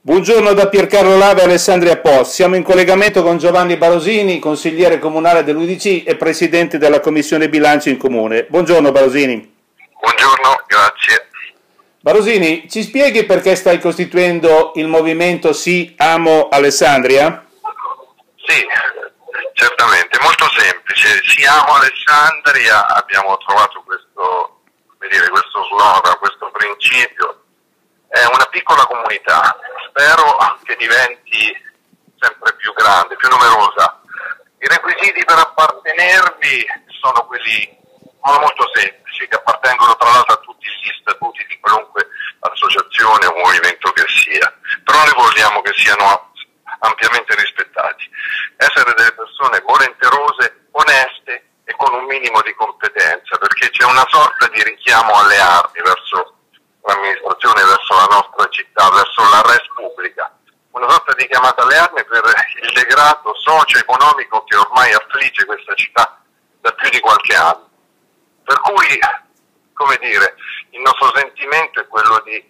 Buongiorno da Piercarlo Lave e Alessandria Post. Siamo in collegamento con Giovanni Barosini, consigliere comunale dell'UDC e presidente della Commissione Bilancio in Comune. Buongiorno Barosini. Buongiorno, grazie. Barosini, ci spieghi perché stai costituendo il movimento Sì Amo Alessandria? Sì, certamente, molto semplice. Sì Amo Alessandria, abbiamo trovato questo slogan, questo principio. È una piccola comunità, spero che diventi sempre più grande, più numerosa. I requisiti per appartenervi sono molto semplici, che appartengono tra l'altro a tutti gli statuti di qualunque associazione o movimento che sia, però noi vogliamo che siano ampiamente rispettati. Essere delle persone volenterose, oneste e con un minimo di competenza, perché c'è una sorta di richiamo alle armi verso l'amministrazione, verso la nostra città, verso la res pubblica, una sorta di chiamata alle armi per il degrado socio-economico che ormai affligge questa città da più di qualche anno. Per cui, come dire, il nostro sentimento è quello di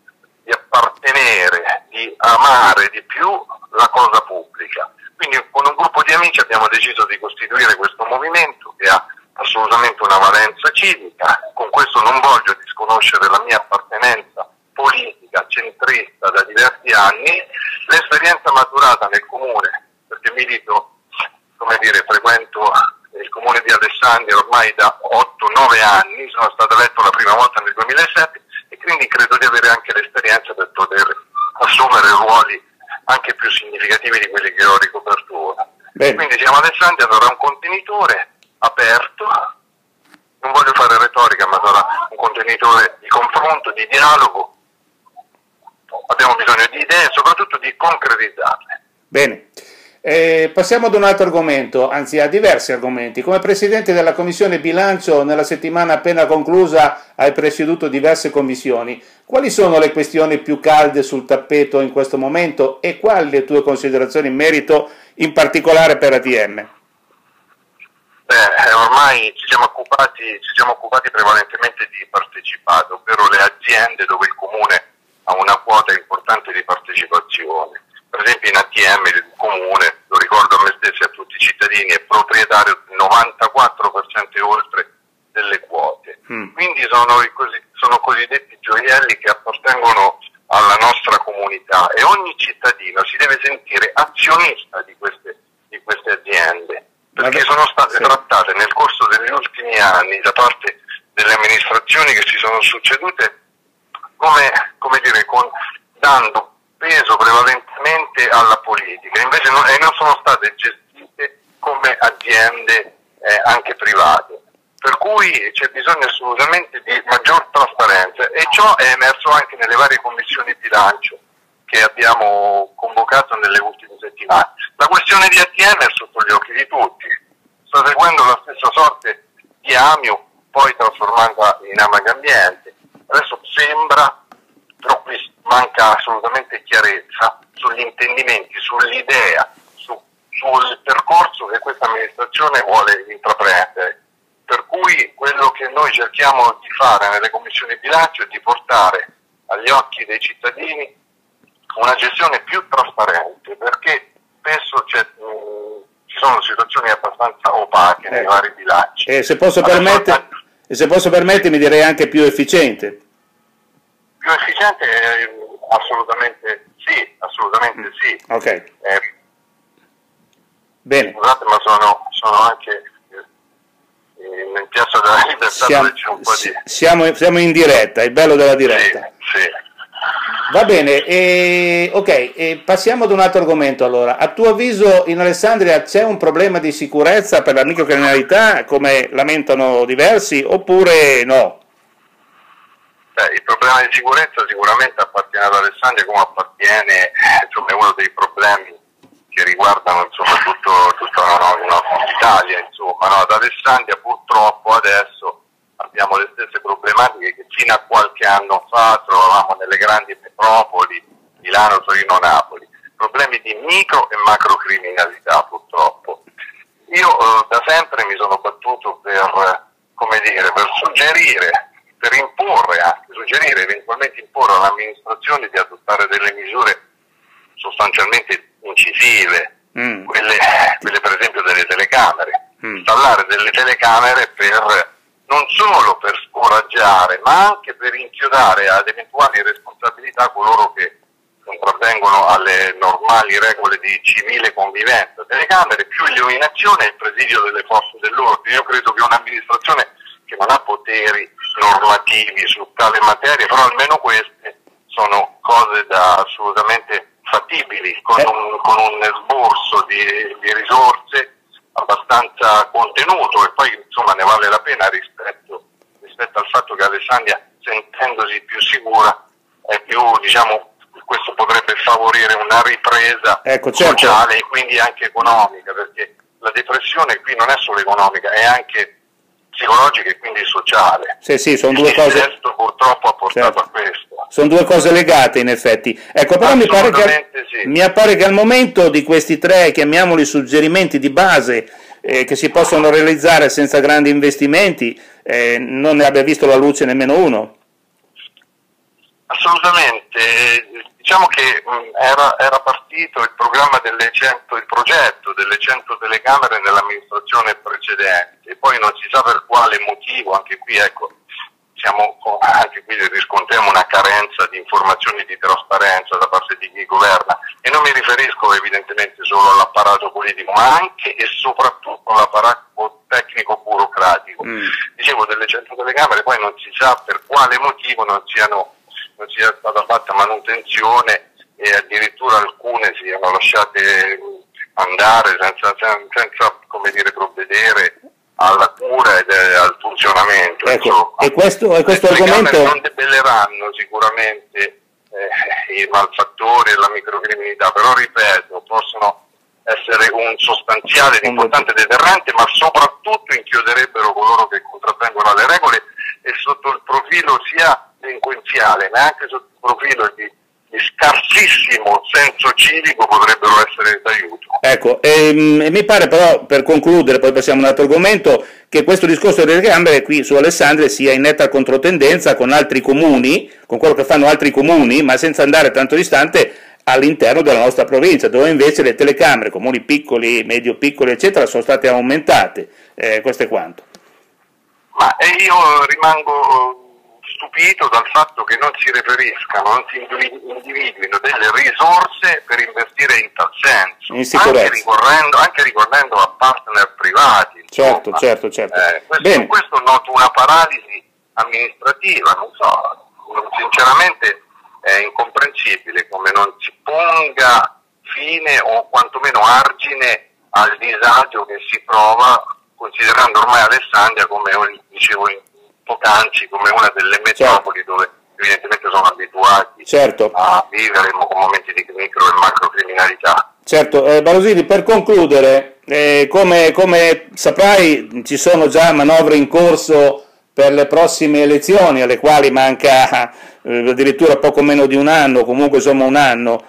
appartenere, di amare di più la cosa pubblica. Quindi con un gruppo di amici abbiamo deciso di costituire questo movimento che ha assolutamente una valenza civica. Con questo non voglio disconoscere la mia appartenenza politica, centrista da diversi anni, l'esperienza maturata nel comune, perché milito, frequento il comune di Alessandria ormai da 8-9 anni, sono stato eletto la prima volta nel 2007 e quindi credo di avere anche l'esperienza per poter assumere ruoli anche più significativi di quelli che ho ricoperto ora. Quindi siamo Alessandria, sarà un contenitore aperto, non voglio fare retorica, ma sarà un contenitore di confronto, di dialogo. Abbiamo bisogno di idee e soprattutto di concretizzarle. Bene, passiamo ad un altro argomento, anzi a diversi argomenti. Come presidente della Commissione Bilancio, nella settimana appena conclusa hai presieduto diverse commissioni. Quali sono le questioni più calde sul tappeto in questo momento e quali le tue considerazioni in merito, in particolare per ATM? Ormai ci siamo occupati prevalentemente di partecipato, ovvero le aziende dove il comune ha una quota importante di partecipazione. Per esempio in ATM il comune, lo ricordo a me stesso e a tutti i cittadini, è proprietario del 94% e oltre delle quote. Quindi sono cosiddetti gioielli che appartengono alla nostra comunità e ogni cittadino si deve sentire azionista di queste aziende, perché sono state trattate nel corso degli ultimi anni da parte delle amministrazioni che si sono succedute dando peso prevalentemente alla politica, invece non sono state gestite come aziende anche private. Per cui c'è bisogno assolutamente di maggior trasparenza e ciò è emerso anche nelle varie commissioni bilancio che abbiamo convocato nelle ultime settimane. La questione di ATM è sotto gli occhi di tutti, sta seguendo la stessa sorte di Amio, poi trasformata in Amaga Ambiente. Adesso sembra, però qui manca assolutamente chiarezza sugli intendimenti, sull'idea, sul percorso che questa amministrazione vuole intraprendere. Per cui quello che noi cerchiamo di fare nelle commissioni bilancio è di portare agli occhi dei cittadini una gestione più trasparente, perché spesso ci sono situazioni abbastanza opache nei vari bilanci. E se posso permettermi direi anche più efficiente. Più efficiente assolutamente sì. Ok. Bene. Scusate, ma sono anche in Piazza della Libertà dove c'è un po' di... Siamo in diretta, è il bello della diretta. Sì. Va bene, passiamo ad un altro argomento allora. A tuo avviso in Alessandria c'è un problema di sicurezza per la microcriminalità, come lamentano diversi, oppure no? Il problema di sicurezza sicuramente appartiene ad Alessandria, come appartiene, è uno dei problemi che riguardano tutta la nostra Italia, Ad Alessandria purtroppo adesso abbiamo le stesse problematiche che fino a qualche anno fa trovavamo nelle grandi metropoli, Milano, Torino, Napoli, problemi di micro e macrocriminalità purtroppo. Io da sempre mi sono battuto per suggerire, eventualmente imporre all'amministrazione di adottare delle misure sostanzialmente incisive, quelle per esempio delle telecamere, installare delle telecamere non solo per scoraggiare, ma anche per inchiodare ad eventuali responsabilità coloro che contravvengono alle normali regole di civile convivenza. Telecamere più illuminazione e il presidio delle forze dell'ordine. Io credo che un'amministrazione che non ha poteri normativi su tale materia, però almeno queste sono cose assolutamente fattibili, con un esborso di risorse abbastanza contenuto, e poi insomma ne vale la pena rispetto al fatto che Alessandria, sentendosi più sicura, è più, diciamo, questo potrebbe favorire una ripresa sociale e quindi anche economica, perché la depressione qui non è solo economica, è anche psicologica e quindi sociale. Sì, sono due cose. Il testo purtroppo ha portato a questo. Sono due cose legate in effetti. Ecco, però mi appare che al momento di questi tre, chiamiamoli suggerimenti di base, che si possono realizzare senza grandi investimenti, non ne abbia visto la luce nemmeno uno. Assolutamente. Diciamo che era partito il programma il progetto delle 100 telecamere nell'amministrazione precedente, e poi non si sa per quale motivo, anche qui riscontriamo una carenza di informazioni e di trasparenza da parte di chi governa, e non mi riferisco evidentemente solo all'apparato politico, ma anche e soprattutto all'apparato tecnico burocratico. Dicevo, delle 100 telecamere poi non si sa per quale motivo non sia stata fatta manutenzione, e addirittura alcune siano lasciate andare senza provvedere alla cura e al funzionamento. Ecco, e questo argomento non debelleranno sicuramente i malfattori e la microcriminalità, però ripeto, possono essere un sostanziale ed importante deterrente, ma soprattutto inchioderebbero coloro che contravvengono alle regole, e sotto il profilo sia delinquenziale ma anche sotto il profilo di scarsissimo senso civico potrebbero essere d'aiuto. Ecco, e mi pare però, per concludere, poi passiamo a un altro argomento, che questo discorso delle telecamere qui su Alessandria sia in netta controtendenza con altri comuni, con quello che fanno altri comuni, ma senza andare tanto distante all'interno della nostra provincia, dove invece le telecamere, comuni piccoli, medio piccoli, eccetera, sono state aumentate. Questo è quanto. Ma io rimango stupito dal fatto che non si reperiscano, non si individuino delle risorse per investire in tal senso, in sicurezza, anche ricorrendo a partner privati. Certo. Questo noto una paralisi amministrativa, non so, sinceramente è incomprensibile come non si ponga fine o quantomeno argine al disagio che si prova, considerando ormai Alessandria, come dicevo poc'anzi, come una delle metropoli dove evidentemente sono abituati a vivere con momenti di micro e macro criminalità. Certo, Barosini, per concludere, come saprai ci sono già manovre in corso per le prossime elezioni, alle quali manca addirittura poco meno di un anno, comunque insomma un anno.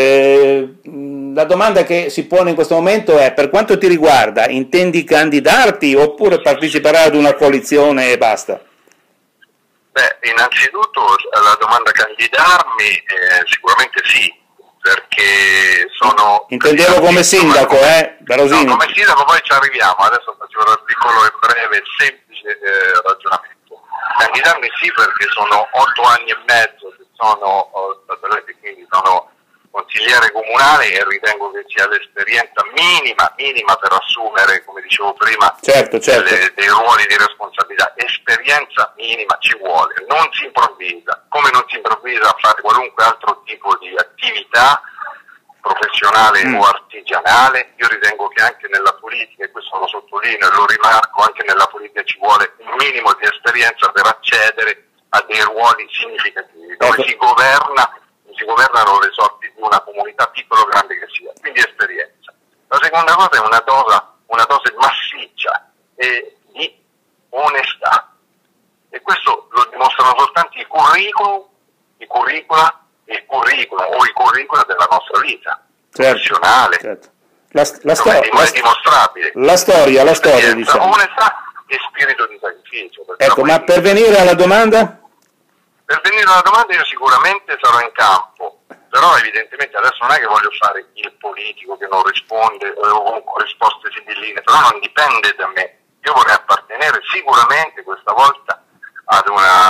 La domanda che si pone in questo momento è: per quanto ti riguarda, intendi candidarti oppure parteciperai ad una coalizione e basta? Beh, innanzitutto la domanda candidarmi sicuramente sì, perché sono... Intendevo come sindaco, Barosini? No, come sindaco poi ci arriviamo, adesso faccio un piccolo e breve semplice ragionamento. Candidarmi sì, perché sono 8 anni e mezzo che sono stato eletto, quindi sono consigliere comunale, e ritengo che sia l'esperienza minima per assumere, come dicevo prima, certo. Dei ruoli di responsabilità. Esperienza minima ci vuole, non si improvvisa, come non si improvvisa a fare qualunque altro tipo di attività professionale o artigianale. Io ritengo che anche nella politica, e questo lo sottolineo e lo rimarco, anche nella politica ci vuole un minimo di esperienza per accedere a dei ruoli significativi, dove si governano le sorti di una comunità piccola o grande che sia, quindi esperienza. La seconda cosa è una dose massiccia di onestà, e questo lo dimostrano soltanto i curricula della nostra vita professionale. Certo. È dimostrabile. La storia, diciamo. Onestà e spirito di sacrificio. Ecco, ma per venire alla domanda? Per venire alla domanda, io sicuramente sarò in campo, però però evidentemente adesso non è che voglio fare il politico che non risponde o con risposte sibilline, però non dipende da me. Io vorrei appartenere sicuramente questa volta ad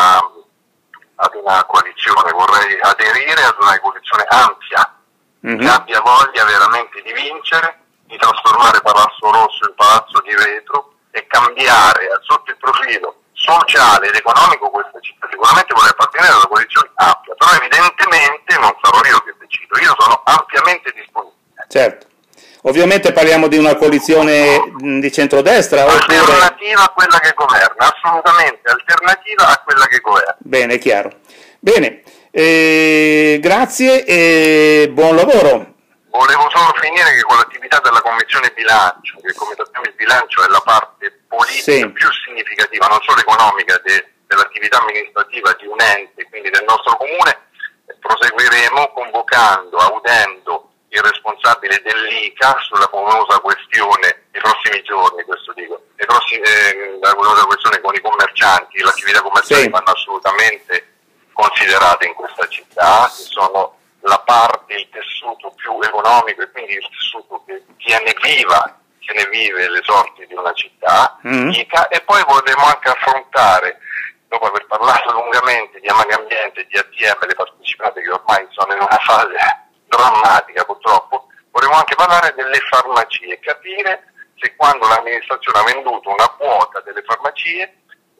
una coalizione, vorrei aderire ad una coalizione ampia, che abbia voglia veramente di vincere, di trasformare Palazzo Rosso in Palazzo di Vetro e cambiare sotto il profilo sociale ed economico questa città. Sicuramente vorrei appartenere ad una coalizione ampia, però evidentemente non sarò io che decido, io sono ampiamente disponibile. Certo. Ovviamente parliamo di una coalizione di centrodestra? Alternativa a quella che governa, assolutamente alternativa a quella che governa. Bene, è chiaro. Bene, grazie e buon lavoro. Volevo solo finire che con l'attività della Commissione Bilancio, che come sappiamo il bilancio è la parte politica più significativa, non solo economica, dell'attività amministrativa di un ente, quindi del nostro comune, proseguiremo convocando, audendo il responsabile dell'ICA sulla famosa questione nei prossimi giorni, questo dico, la famosa questione con i commercianti. Le attività commerciali vanno assolutamente considerate in questa città, che sono la parte, il tessuto più economico e quindi il tessuto che tiene vive le sorti di una città, ICA, e poi vorremmo anche affrontare, dopo aver parlato lungamente di Ambiente e di ATM, le partecipate che ormai sono in una fase drammatica purtroppo, vorremmo anche parlare delle farmacie, capire se quando l'amministrazione ha venduto una quota delle farmacie,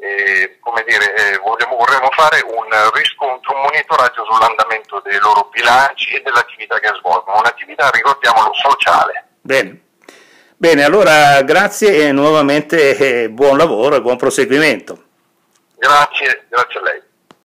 vorremmo fare un riscontro, un monitoraggio sull'andamento dei loro bilanci e dell'attività che svolgono, un'attività, ricordiamolo, sociale. Bene, allora grazie e nuovamente buon lavoro e buon proseguimento. Grazie a lei.